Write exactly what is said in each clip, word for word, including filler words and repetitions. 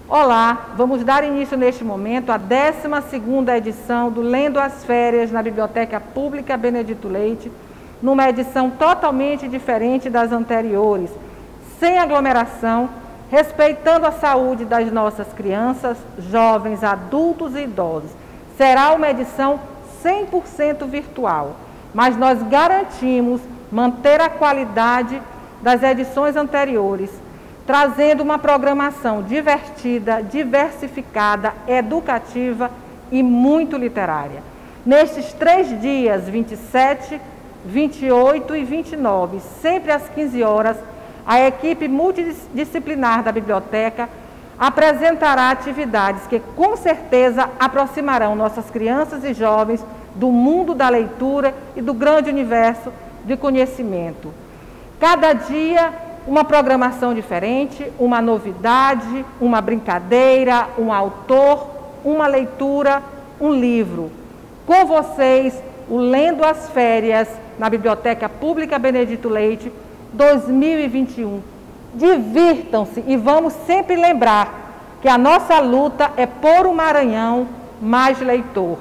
Olá, vamos dar início neste momento à décima segunda edição do Lendo as Férias na Biblioteca Pública Benedito Leite, numa edição totalmente diferente das anteriores, sem aglomeração, respeitando a saúde das nossas crianças, jovens, adultos e idosos. Será uma edição cem por cento virtual, mas nós garantimos manter a qualidade das edições anteriores, trazendo uma programação divertida, diversificada, educativa e muito literária. Nestes três dias, vinte e sete, vinte e oito e vinte e nove, sempre às quinze horas, a equipe multidisciplinar da biblioteca apresentará atividades que com certeza aproximarão nossas crianças e jovens do mundo da leitura e do grande universo de conhecimento. Cada dia uma programação diferente, uma novidade, uma brincadeira, um autor, uma leitura, um livro. Com vocês, o Lendo as Férias na Biblioteca Pública Benedito Leite dois mil e vinte e um. Divirtam-se e vamos sempre lembrar que a nossa luta é por um Maranhão mais leitor.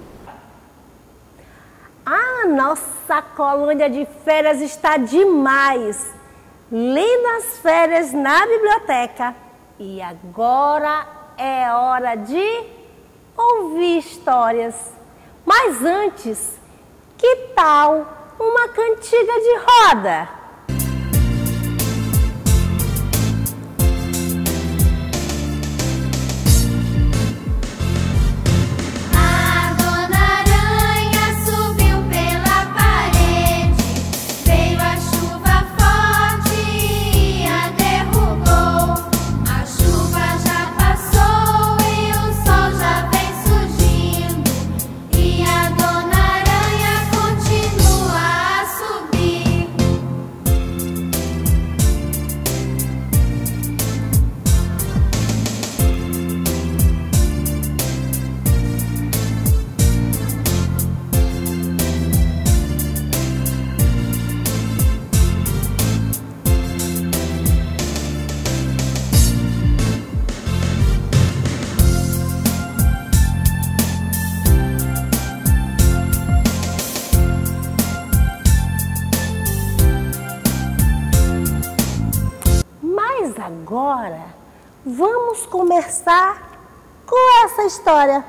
A nossa colônia de férias está demais. Lendo as férias na biblioteca. E agora é hora de ouvir histórias. Mas antes, que tal uma cantiga de roda? Agora, vamos começar com essa história.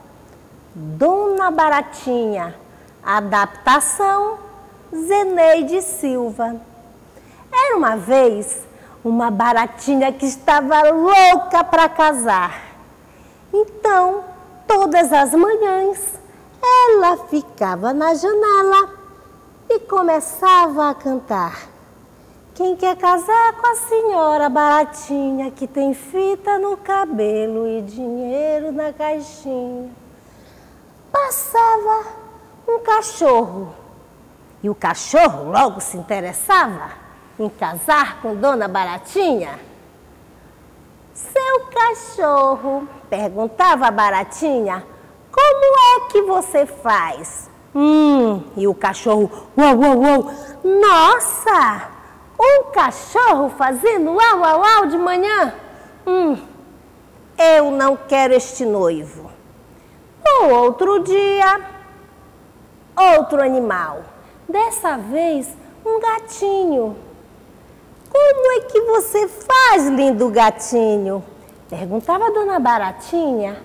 Dona Baratinha, adaptação Zeneide Silva. Era uma vez uma baratinha que estava louca para casar. Então, todas as manhãs, ela ficava na janela e começava a cantar. Quem quer casar com a senhora Baratinha, que tem fita no cabelo e dinheiro na caixinha? Passava um cachorro e o cachorro logo se interessava em casar com Dona Baratinha. Seu cachorro perguntava a Baratinha: como é que você faz? Hum, e o cachorro: uau, uau, uau, nossa! Um cachorro fazendo uau, uau, uau de manhã? Hum, eu não quero este noivo. No outro dia, outro animal. Dessa vez, um gatinho. Como é que você faz, lindo gatinho? Perguntava a Dona Baratinha.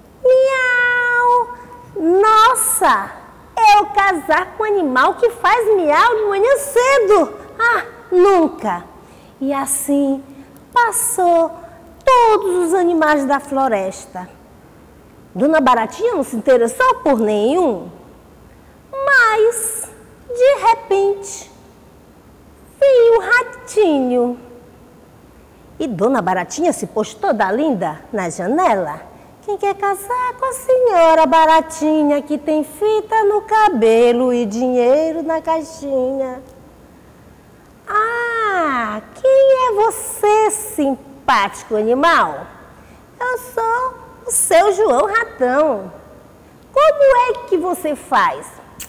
Miau! Nossa! Eu casar com um animal que faz miau de manhã cedo. Ah! Nunca! E assim passou todos os animais da floresta. Dona Baratinha não se interessou por nenhum, mas de repente veio um ratinho. E Dona Baratinha se pôs toda linda na janela. Quem quer casar com a senhora Baratinha, que tem fita no cabelo e dinheiro na caixinha? Ah, quem é você, simpático animal? Eu sou o seu João Ratão. Como é que você faz?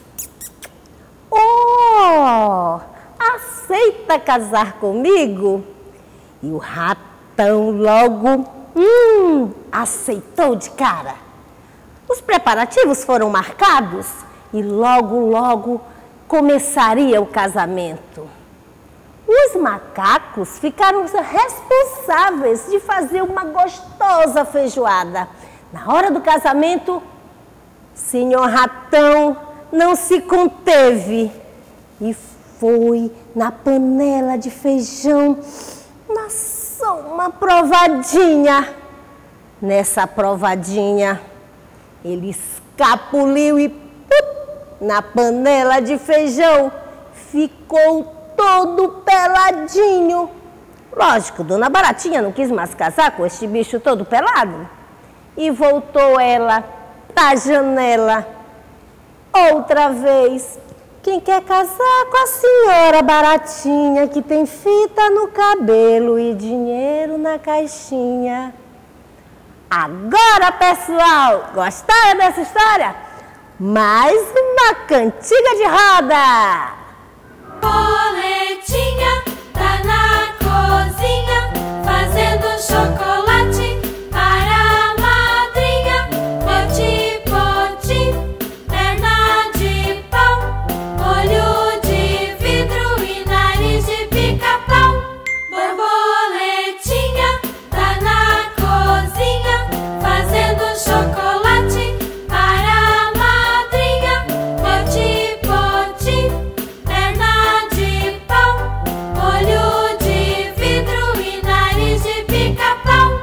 Oh, aceita casar comigo? E o ratão logo Hum, aceitou de cara. Os preparativos foram marcados e logo, logo começaria o casamento. Os macacos ficaram responsáveis de fazer uma gostosa feijoada. Na hora do casamento, senhor Ratão não se conteve e foi na panela de feijão, só uma provadinha. Nessa provadinha, ele escapuliu e pup, na panela de feijão ficou todo peladinho. Lógico, Dona Baratinha não quis mais casar com este bicho todo pelado. E voltou ela da janela. Outra vez, quem quer casar com a senhora Baratinha, que tem fita no cabelo e dinheiro na caixinha? Agora, pessoal, gostaram dessa história? Mais uma cantiga de roda! Boletinha tá na cozinha, fazendo chocolate para a madrinha. Poti, poti, perna de pau, olho de vidro e nariz de pica-pau. Borboletinha tá na cozinha, fazendo chocolate para a madrinha. Poti, poti, perna de pau, olho de vidro e nariz de pica-pau.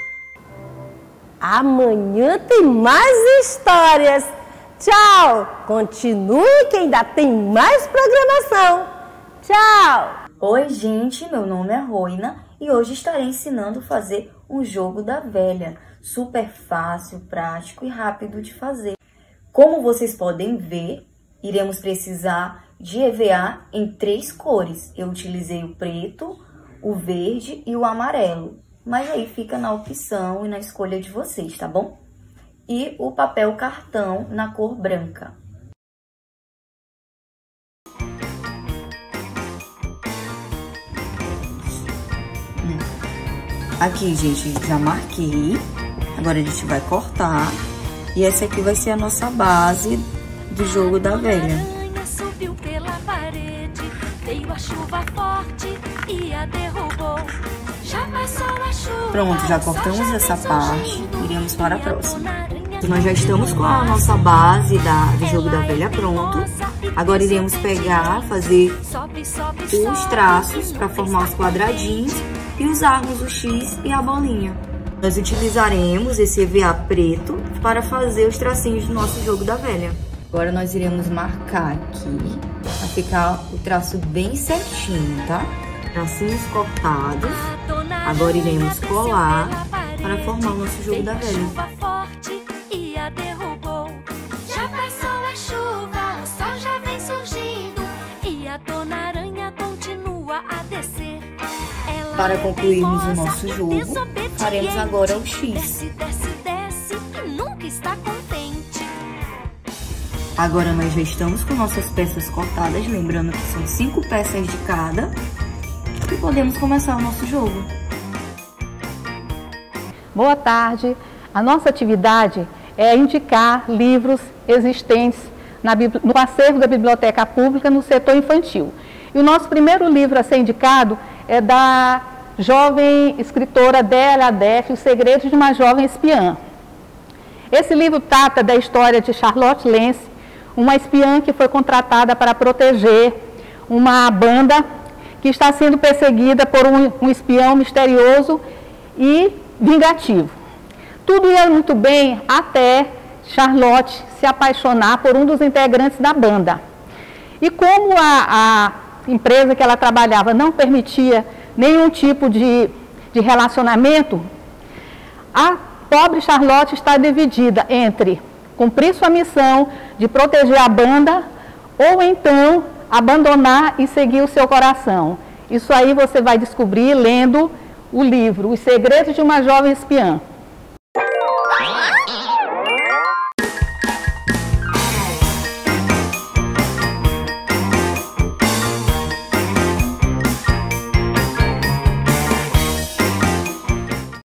Amanhã tem mais histórias. Tchau! Continue que ainda tem mais programação. Tchau! Oi, gente, meu nome é Roina e hoje estarei ensinando a fazer um jogo da velha. Super fácil, prático e rápido de fazer. Como vocês podem ver, iremos precisar de E V A em três cores. Eu utilizei o preto, o verde e o amarelo. Mas aí fica na opção e na escolha de vocês, tá bom? E o papel cartão na cor branca. Aqui, gente, já marquei. Agora a gente vai cortar. E essa aqui vai ser a nossa base do jogo da velha. Subiu pela parede, veio a chuva forte e a derrubou. Já passou a chuva. Pronto, já cortamos essa parte. Iremos para a próxima. Nós já estamos com a nossa base da, do jogo da velha pronto. Agora iremos pegar, fazer os traços para formar os quadradinhos e usarmos o X e a bolinha. Nós utilizaremos esse E V A preto para fazer os tracinhos do nosso jogo da velha. Agora nós iremos marcar aqui para ficar o traço bem certinho, tá? Tracinhos cortados. Agora iremos colar para formar o nosso jogo da velha. Já passou a chuva, o sol já vem surgindo e a Dona Aranha continua a descer. Ela Para concluirmos o é nosso jogo, faremos agora o X. Desce, desce, desce e nunca está contente. Agora nós já estamos com nossas peças cortadas, lembrando que são cinco peças de cada. E podemos começar o nosso jogo. Boa tarde. A nossa atividade é indicar livros existentes na, no acervo da Biblioteca Pública no setor infantil. E o nosso primeiro livro a ser indicado é da jovem escritora Adélia Adeff, Os Segredos de uma Jovem Espiã. Esse livro trata da história de Charlotte Lance, uma espiã que foi contratada para proteger uma banda que está sendo perseguida por um, um espião misterioso e vingativo. Tudo ia muito bem até Charlotte se apaixonar por um dos integrantes da banda. E como a, a empresa que ela trabalhava não permitia nenhum tipo de, de relacionamento, a pobre Charlotte está dividida entre cumprir sua missão de proteger a banda ou então abandonar e seguir o seu coração. Isso aí você vai descobrir lendo o livro Os Segredos de uma Jovem Espiã.